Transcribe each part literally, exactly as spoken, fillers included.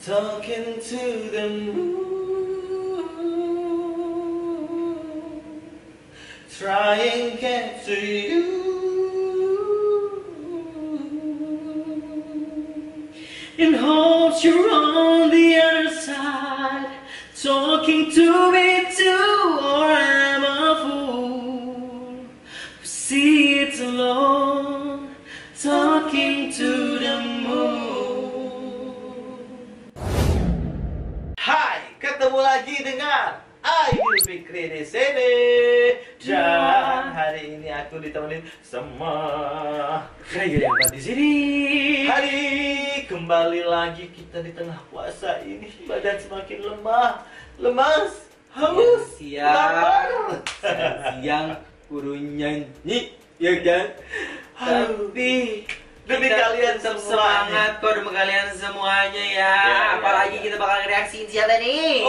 Talking to the moon, trying to get to you, and hope you're on the other side, talking to me too, or I'm a fool who sits alone, talking to the moon. Hai, ketemu lagi dengan Aidil Fikri di sini. Dan hari ini aku ditemenin sama Rega yang di sini. Hari kembali lagi kita di tengah puasa ini, badan semakin lemah, lemas, haus, siang, siang, kudu nyanyi, ya kan? Tapi demi kita kalian tetap semuanya. semangat kok, demi kalian semuanya ya. Ya, Apalagi ya, ya. kita bakal reaksiin siapa nih?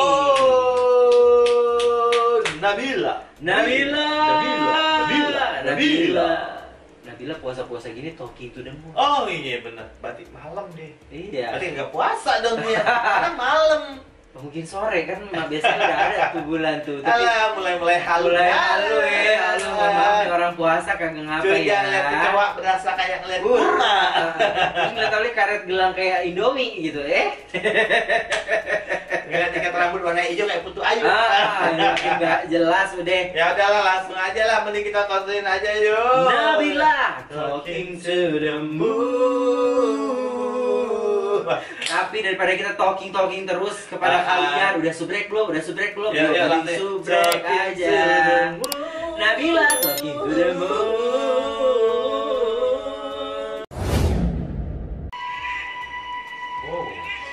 Oh, Nabila. Nabila. Nabila. Nabila. Nabila. Nabila puasa-puasa gini talking to the moon. Oh iya benar. Berarti malam deh. Iya. Berarti nggak puasa dong dia. Karena malam. Mungkin sore kan biasanya nggak ada tuh bulan tuh. Tapi Alah, mulai-mulai halu. mulai halu ya, halu mohon maaf nih, orang puasa kagak ngapa Curiga ya. ngeliat kecoa berasa kayak ngeliat Uh, bunga. Terus ngeliat tadi karet gelang kayak Indomie gitu, eh? Ngeliat ikat rambut warna hijau kayak putu ayu. Ah, makin nggak jelas udah. Ya udahlah, langsung aja lah, mending kita konserin aja yuk. Nabila talking to the moon. Tapi daripada kita talking talking terus kepada Ah, kalian, udah subrek belum? Udah subrek belum? Ya, ya, Belum, langsung. subrek Talking to aja. the moon. Nabila talking to the moon. Wow.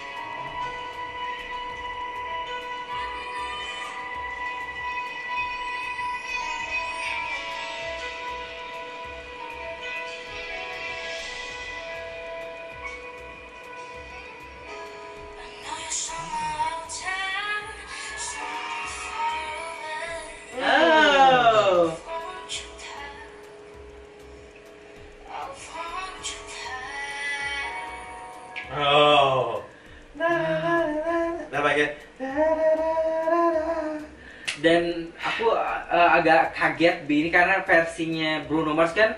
Oh. Oh. Nah, bagian. Dan aku uh, agak kaget Bi, ini karena versinya Bruno Mars kan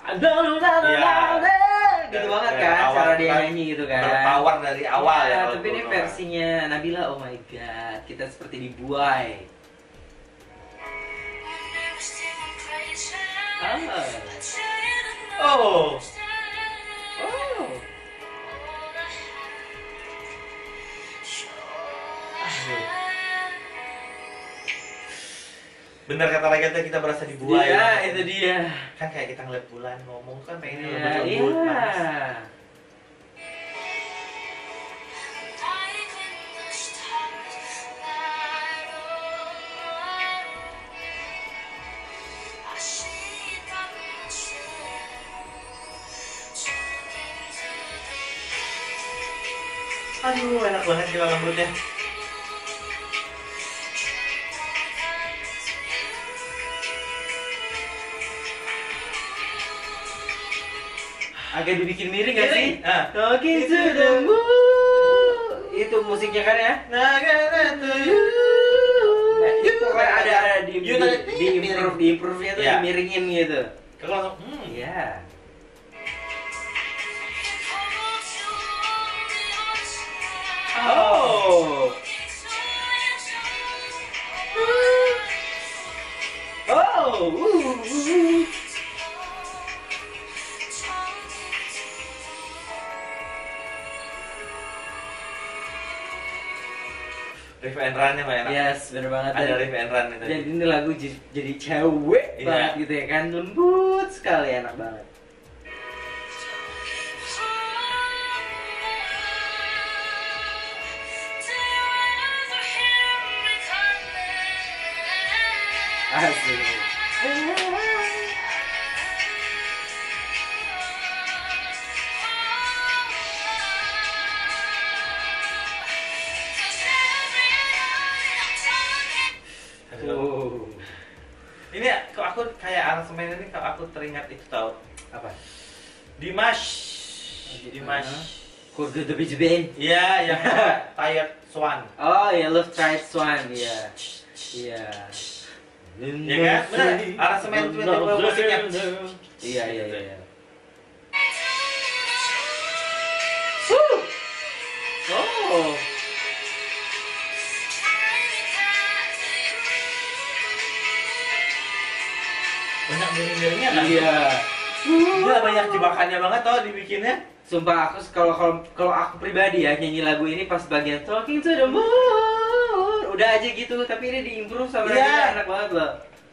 Iya. gitu Dari- banget dari kan awal cara dia kan nyanyi gitu kan. Berpower dari awal ya. Ya, kalau tapi ini Bruno. versinya Nabila, oh my god, kita seperti dibuai. Ah. Oh. Oh. Bener kata Ragata, kita berasa dibuai. Iya, itu dia. Kan kayak kita ngeliat bulan ngomong kan pengen Iya, lembut-lembut, iya. manis. Aduh, enak banget gila lembutnya. Agak dibikin miring gak sih? Ah. Talking to the moon. Itu musiknya kan ya? Nagara to you. Nah, itu pokoknya ada ada di di, You tadi di improve di improve-nya tuh Iya. dimiringin gitu. Kalau langsung, hmm. Iya. Oh. Oh. Uh, uh. Riff and run-nya Mbak enak. Yes, bener banget. Ada Dan- riff and run itu. Jadi ini lagu j- jadi cewek Iya. banget gitu ya kan, lembut sekali, enak banget. Asik. Aduh. Ini ya, kok aku kayak aransemen ini, kok aku teringat itu tau Apa? Dimas. Oh, Dimas. Dimas. Kok Good the Beach Band? Iya, yang Tired Swan. Oh ya, Love Tried Swan, iya. Iya. Ya kan? Benar. Aransemen musiknya. Iya, iya, iya. Oh. Banyak miring-miringnya kan? Iya. Gila, banyak jebakannya banget tau dibikinnya. Sumpah aku kalau kalau kalau aku pribadi ya nyanyi lagu ini pas bagian Talking to the Moon udah aja gitu, tapi ini diimprove sama Iya. Nabila, enak banget loh.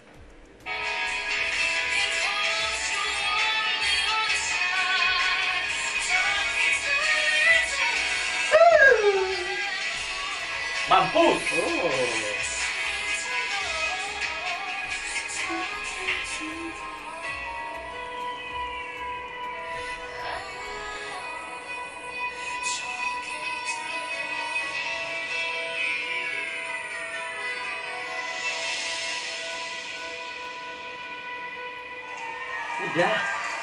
Mampus. Oh. Udah.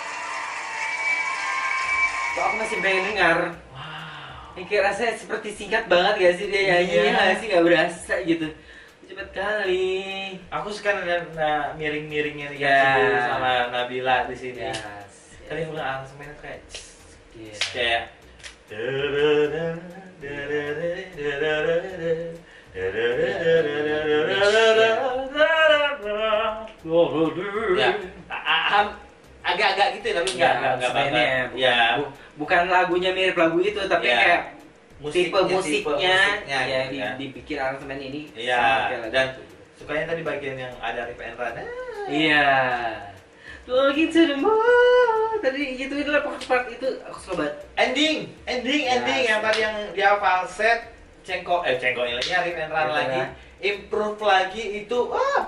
Kok aku masih pengen dengar. Wow. Ini kayak rasanya seperti singkat banget gak sih dia nyanyinya, Iya. nggak sih, gak berasa gitu. Cepet kali. Aku suka ngeliat nah, miring-miringnya nih Ya. sama Nabila di sini. Yes. Tadi udah aransemennya kayak Iya. kayak ya, a- agak-agak gitu tapi enggak enggak enggak sebenarnya banget. bukan, Ya, bu- bukan lagunya mirip lagu itu, tapi Ya. kayak musiknya, tipe musiknya, musiknya ya, gitu di, kan. dibikin aransemen ini Iya, sama kayak lagu dan itu. sukanya tadi bagian yang ada Rip and Run. Iya. Talking to the moon. Tadi gitu itu lah part-part itu aku suka banget. Ending, ending, Ya, ending yang tadi yang dia falset, cengkok, eh cengkok ini Rip and Run Rip and lagi, Run. improve lagi itu, ah,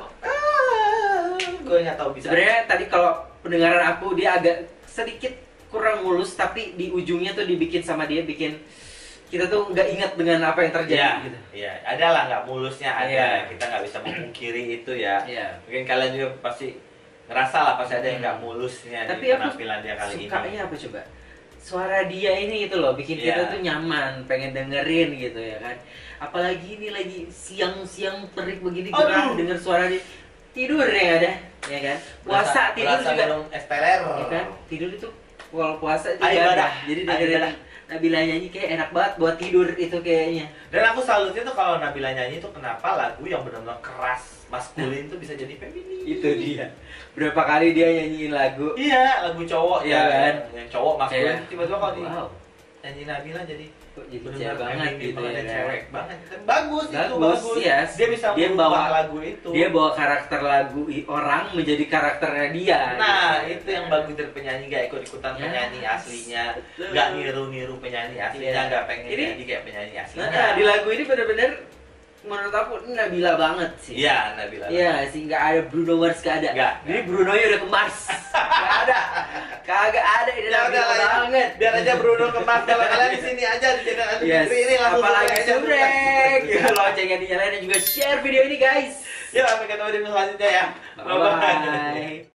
ah gue nggak tahu bisa. Sebenarnya tadi kalau pendengaran aku dia agak sedikit kurang mulus, tapi di ujungnya tuh dibikin sama dia bikin kita tuh nggak ingat dengan apa yang terjadi Iya, gitu. iya, ada lah nggak mulusnya ada, Iya. kita nggak bisa memungkiri itu ya. Iya. Mungkin kalian juga pasti ngerasa lah pasti ada yang nggak Hmm. mulusnya Tapi di aku penampilan dia kali ini. sukanya apa coba? Suara dia ini gitu loh, bikin kita Iya. tuh nyaman, pengen dengerin gitu ya kan. Apalagi ini lagi siang-siang terik begini Aduh. gerah denger suara dia. Tidur ya ada, ya kan? Puasa Berasa- tidur berasa juga. minum es teler. Ya kan? Tidur itu kalau puasa juga Air ada. ibadah. Jadi Air dengerin ibadah. Nabila nyanyi kayak enak banget buat tidur itu kayaknya. Dan aku salutnya tuh kalau Nabila nyanyi tuh kenapa lagu yang benar-benar keras maskulin tuh bisa jadi feminin. Itu dia. Berapa kali dia nyanyiin lagu. Iya, lagu cowok Iya ya kan? Yang cowok maskulin Kayak, tiba-tiba kalau di wow, nyanyi Nabila jadi kok jadi benar-benar cewek banget feminin gitu banget ya dan kan? cewek banget. Dan bagus, itu Bagus, bagus. yes. Dia bisa Dia merubah bawa- lagu itu. Dia bawa karakter lagu i- orang menjadi karakternya dia. Nah, gitu. itu yang bagus dari penyanyi, gak ikut-ikutan Ya. penyanyi aslinya, Betul. gak niru-niru penyanyi aslinya, Iya. gak pengen Ini- jadi kayak penyanyi aslinya. Nah, di lagu ini bener-bener menurut aku ini Nabila banget sih. Iya, Nabila. Iya sih, nggak ada Bruno Mars, nggak ada. Nggak, Jadi nggak. Bruno nya udah ke Mars. Nggak ada. Kagak ada ini Ya udah Nabila lah ya. banget. Biar aja Bruno kemas kalau kalian di sini aja di channel Adu Yes. Fikri ini langsung Apalagi subrek aja, subrek. subrek. Loncengnya dinyalain dan juga share video ini guys. Yuk, sampai ketemu di video selanjutnya ya. Bye bye.